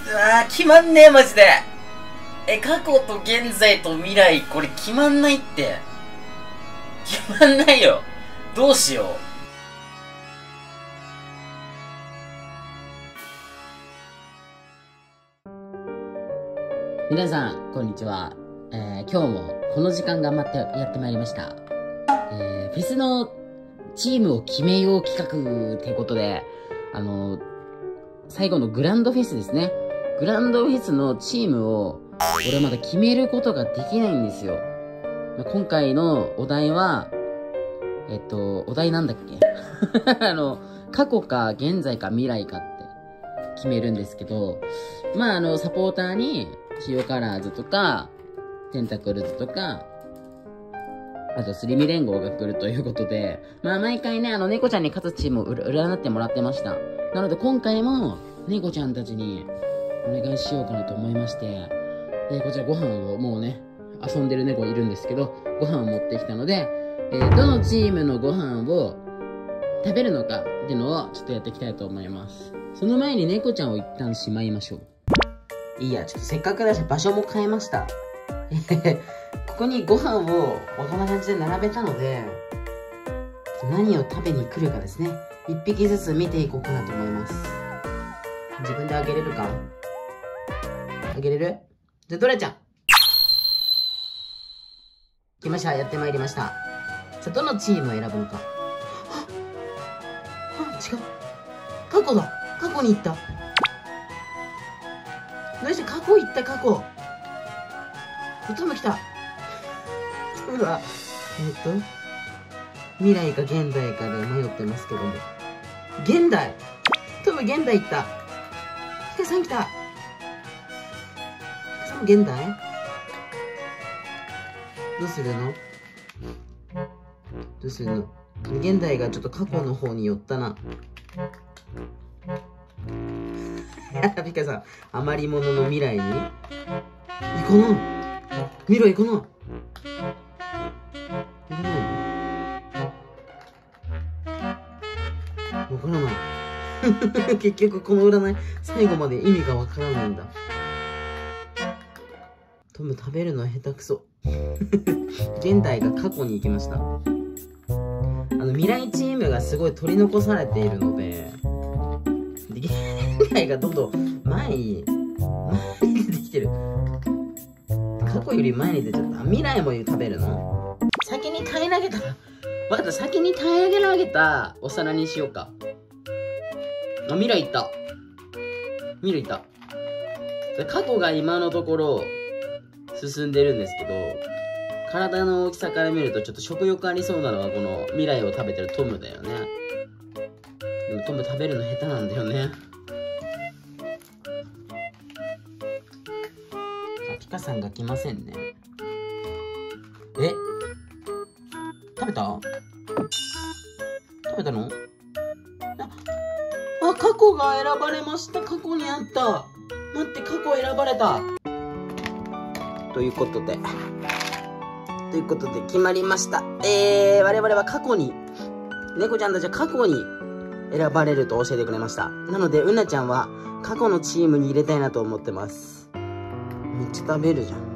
決まんねえ、マジで。過去と現在と未来、これ決まんないって。決まんないよ。どうしよう。 皆さん、こんにちは。今日もこの時間頑張ってやってまいりました。フェスのチームを決めよう企画ってことで、最後のグランドフェスですね。グランドフェスのチームを、俺まだ決めることができないんですよ。今回のお題は、お題なんだっけ過去か現在か未来かって決めるんですけど、サポーターに、塩カラーズとか、テンタクルズとか、あと、スリミ連合が来るということで、毎回ね、猫ちゃんに勝つチームを占ってもらってました。なので、今回も、猫ちゃんたちに、お願いしようかなと思いまして、こちらご飯をもうね、遊んでる猫いるんですけど、ご飯を持ってきたので、どのチームのご飯を食べるのかっていうのをちょっとやっていきたいと思います。その前に猫ちゃんを一旦しまいましょう。いいや、ちょっとせっかくだし場所も変えました。ここにご飯をこんな感じで並べたので、何を食べに来るかですね。一匹ずつ見ていこうかなと思います。自分であげれるか？あげれる？じゃあ、ドラちゃん。来ました。やってまいりました。さあ、どのチームを選ぶのか。違う。過去だ。過去に行った。どうして過去行った、過去。トム来た。トムは、未来か現代かで迷ってますけども。現代。トム現代行った。ヒカさん来た。ヒカさんも現代？どうするの？どうするの？現代がちょっと過去の方に寄ったな。ピカさん、余り物の未来に行こうな。未来行こうな。行こうな。わからない。結局この占い、最後まで意味がわからないんだ。トム食べるのは下手くそ。現代が過去に行きました。未来チームがすごい取り残されているので、現代がどんどん前に出てきてる。過去より前に出ちゃった。未来も食べるの？先に平らげた。わかった、先に平らげたお皿にしようか。未来行った。未来行った。過去が今のところ進んでるんですけど、体の大きさから見るとちょっと食欲ありそうなのはこの未来を食べてるトムだよね。でもトム食べるの下手なんだよね。ピカさんが来ませんね。食べた？食べたの？過去が選ばれました。過去にあった。待って、過去選ばれた。ということで決まりました。我々は過去に、猫ちゃんたちは過去に選ばれると教えてくれました。なので、うなちゃんは過去のチームに入れたいなと思ってます。めっちゃ食べるじゃん。